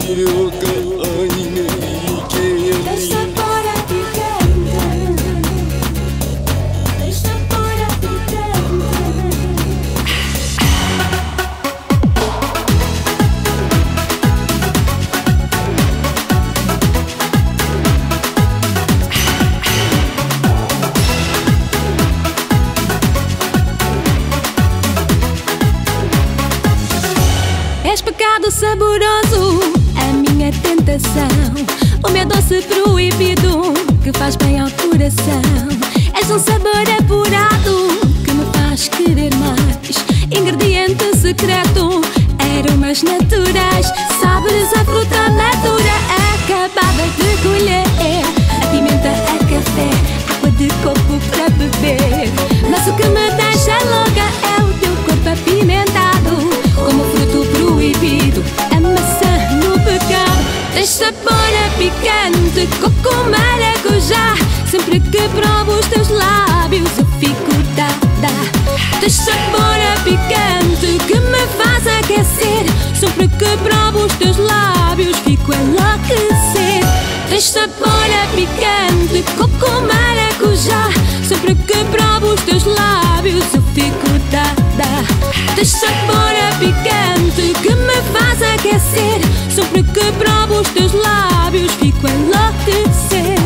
Yok aynı hikaye. Deixa fora picante. Deixa fora picante. És pecado saboroso, a minha tentação, o meu doce proibido que faz bem ao coração. És um sabor apurado que me faz querer mais. Ingrediente secreto, aromas naturais. Sabores a fruta madura acabada de colher. A pimenta a café, água de coco para beber. Mas o que me deixa louca é o teu corpo apimentado, como fruto proibido, a maçã no pecado. Tens sabor a picante, coco maracujá. Sempre que provo os teus lábios eu fico dada. Tens sabor a picante que me faz aquecer. Sempre que provo os teus lábios fico a enlouquecer. Tens sabor a picante, coco maracujá. Sempre que provo os teus lábios eu fico dada. Tens sabor a picante que me faz aquecer. Sempre que provo os teus lábios fico a enlouquecer.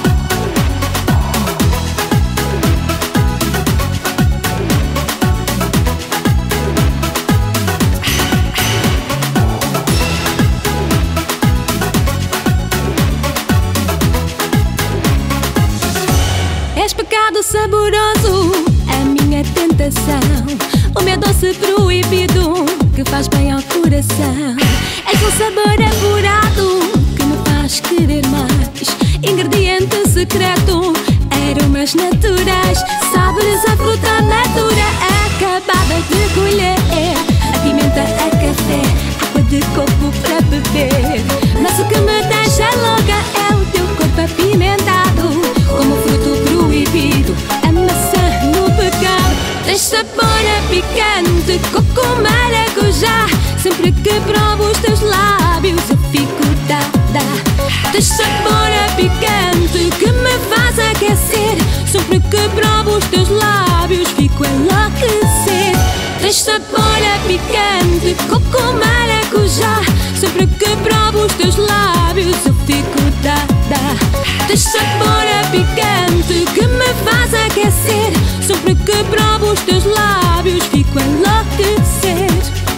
És pecado saboroso, a minha tentação, o meu doce proibido que faz bem ao coração. És um sabor apurado que me faz querer mais. Ingrediente secreto, aromas naturais. Sabores a fruta madura acabada de colher. A pimenta a café, água de coco para beber. Mas o que me deixa louca é o teu corpo apimentado, como fruto proibido, a maçã no pecado. Tens sabor a picante, coco maracujá. Sempre que provo os teus lábios eu fico dada. Tens sabor a picante que me faz aquecer. Sempre que provo os teus lábios fico a enlouquecer. Tens sabor a picante, coco maracujá. Sempre que provo os teus lábios eu fico dada. Tens sabor a picante que me faz aquecer. Sempre que provo os teus lábios fico a enlouquecer.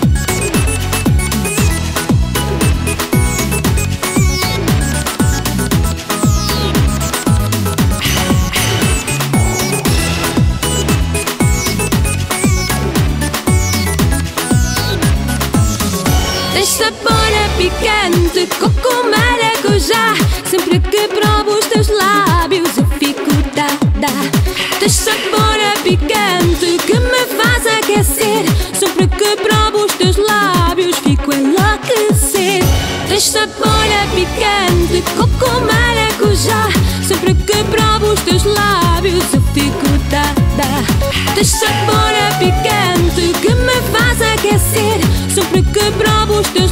Tens sabor a picante, coco maracujá. Sempre que provo os teus lábios eu fico dada. Tens sabor a picante que me faz aquecer. Sempre que provo os teus lábios fico a enlouquecer. Tens sabor a picante, coco maracujá. Sempre que provo os teus lábios eu fico dada. Tens sabor a picante que me faz aquecer. Sempre que provo os teus